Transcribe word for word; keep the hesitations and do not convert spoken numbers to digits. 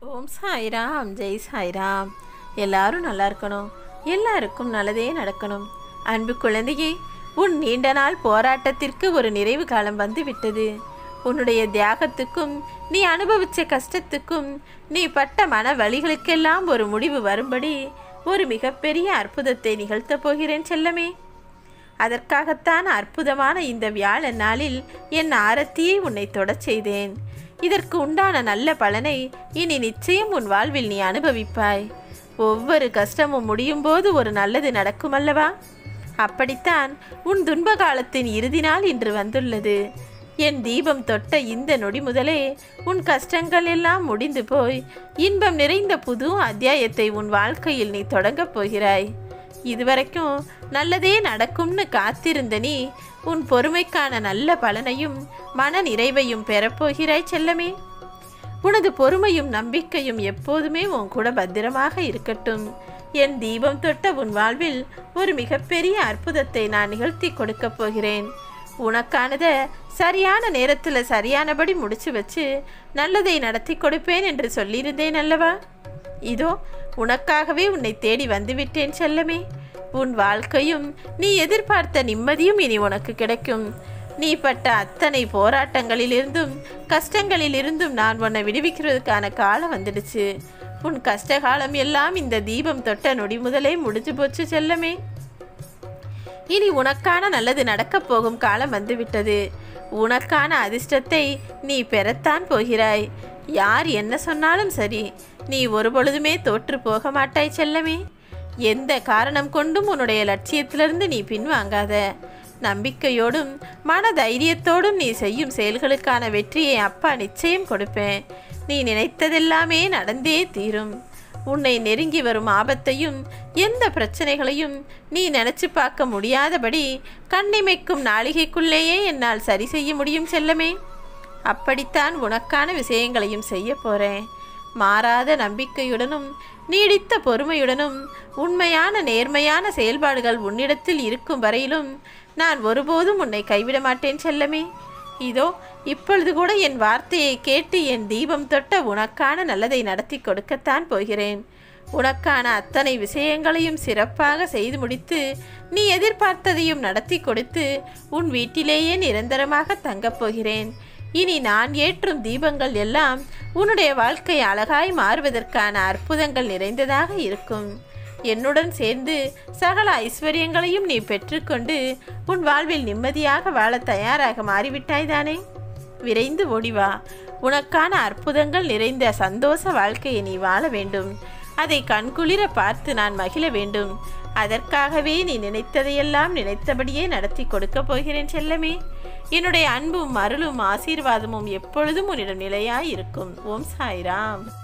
ஓம் சாய்ராம். ஜெய் சாய்ராம். எல்லாரும் நல்லா இருக்கணும், எல்லாருக்கும் நல்லதே நடக்கணும். அன்பு குழந்தையே, உன் நீண்ட நாள் போராட்டத்திற்கு ஒரு நிறைவு காலம் வந்து விட்டது. உன்னுடைய தியாகத்துக்கும் நீ அனுபவித்த கஷ்டத்துக்கும் நீ பட்ட மன வலிகளுக்கெல்லாம் ஒரு முடிவு வரும்படி ஒரு மிகப்பெரிய அற்புதத்தை நிகழ்த்தப் போகிறேன் செல்லமே. அதற்காகத்தான் அற்புதமான இந்த வியாழ நாளில் என் ஆரத்தியை உன்னை தொடச் செய்தேன். இதற்கு உண்டான நல்ல பலனை இனி நிச்சயம் உன் வாழ்வில் நீ அனுபவிப்பாய். ஒவ்வொரு கஷ்டமும் முடியும் போது ஒரு நல்லது நடக்கும் அல்லவா? அப்படித்தான் உன் துன்ப காலத்தின் இறுதி நாள் இன்று வந்துள்ளது. என் தீபம் தொட்ட இந்த நொடி முதலே உன் கஷ்டங்கள் எல்லாம் முடிந்து போய் இன்பம் நிறைந்த புது அத்தியாயத்தை உன் வாழ்க்கையில் நீ தொடங்கப் போகிறாய். இதுவரைக்கும் நல்லதே நடக்கும்னு காத்திருந்த நீ உன் பொறுமைக்கான நல்ல பலனையும் மன நிறைவையும் பெறப்போகிறாய் செல்லமே. உனது பொறுமையும் நம்பிக்கையும் எப்போதுமே உன் கூட பத்திரமாக இருக்கட்டும். என் தீபம் தொட்ட உன் வாழ்வில் ஒரு மிகப்பெரிய அற்புதத்தை நான் நிகழ்த்தி கொடுக்கப் போகிறேன். உனக்கானத சரியான நேரத்தில் சரியானபடி முடிச்சு வச்சு நல்லதை நடத்தி கொடுப்பேன் என்று சொல்லியிருந்தேன் அல்லவா? இதோ உனக்காகவே உன்னை தேடி வந்துவிட்டேன் செல்லமே. உன் வாழ்க்கையும் நீ எதிர்பார்த்த நிம்மதியும் இனி உனக்கு கிடைக்கும். நீ பட்ட அத்தனை போராட்டங்களிலிருந்தும் கஷ்டங்களிலிருந்தும் நான் உன்னை விடுவிக்கிறதுக்கான காலம் வந்துடுச்சு. உன் கஷ்டகாலம் எல்லாம் இந்த தீபம் தொட்ட நொடி முதலே முடிஞ்சு போச்சு செல்லமே. இனி உனக்கான நல்லது நடக்கப் போகும் காலம் வந்துவிட்டது. உனக்கான அதிர்ஷ்டத்தை நீ பெறத்தான் போகிறாய். யார் என்ன சொன்னாலும் சரி, நீ ஒரு பொழுதுமே தோற்று போக மாட்டாய் செல்லமே. எந்த காரணம் கொண்டும் உன்னுடைய லட்சியத்திலிருந்து நீ பின்வாங்காத. நம்பிக்கையோடும் மன தைரியத்தோடும் நீ செய்யும் செயல்களுக்கான வெற்றியை அப்பா நிச்சயம் கொடுப்பேன். நீ நினைத்ததெல்லாமே நடந்தே தீரும். உன்னை நெருங்கி வரும் ஆபத்தையும் எந்த பிரச்சனைகளையும் நீ நினச்சி பார்க்க முடியாதபடி கண்ணிமைக்கும் நாளிகைக்குள்ளேயே என்னால் சரி செய்ய முடியும் செல்லமே. அப்படித்தான் உனக்கான விஷயங்களையும் செய்ய போகிறேன். மாறாத நம்பிக்கையுடனும் நீடித்த பொறுமையுடனும் உண்மையான நேர்மையான செயல்பாடுகள் உன்னிடத்தில் இருக்கும் வரையிலும் நான் ஒருபோதும் உன்னை கைவிட மாட்டேன் செல்லமே. இதோ இப்பொழுது கூட என் வார்த்தையை கேட்டு என் தீபம் தொட்ட உனக்கான நல்லதை நடத்தி கொடுக்கத்தான் போகிறேன். உனக்கான அத்தனை விஷயங்களையும் சிறப்பாக செய்து முடித்து நீ எதிர்பார்த்ததையும் நடத்தி கொடுத்து உன் வீட்டிலேயே நிரந்தரமாக தங்கப் போகிறேன். இனி நான் ஏற்றும் தீபங்கள் எல்லாம் உன்னுடைய வாழ்க்கை அழகாய் மாறுவதற்கான அற்புதங்கள் நிறைந்ததாக இருக்கும். என்னுடன் சேர்ந்து சகல ஐஸ்வர்யங்களையும் நீ பெற்றுக்கொண்டு உன் வாழ்வில் நிம்மதியாக வாழ தயாராக மாறிவிட்டாய்தானே. விரைந்து ஓடிவா. உனக்கான அற்புதங்கள் நிறைந்த சந்தோஷ வாழ்க்கையை நீ வாழ வேண்டும். அதை கண்குளிர பார்த்து நான் மகிழ வேண்டும். அதற்காகவே நீ நினைத்ததையெல்லாம் நினைத்தபடியே நடத்தி கொடுக்க போகிறேன் செல்லமே. என்னுடைய அன்பும் அருளும் ஆசீர்வாதமும் எப்பொழுதும் உன்னிடம் நிலையாய் இருக்கும். ஓம் சாய்ராம்.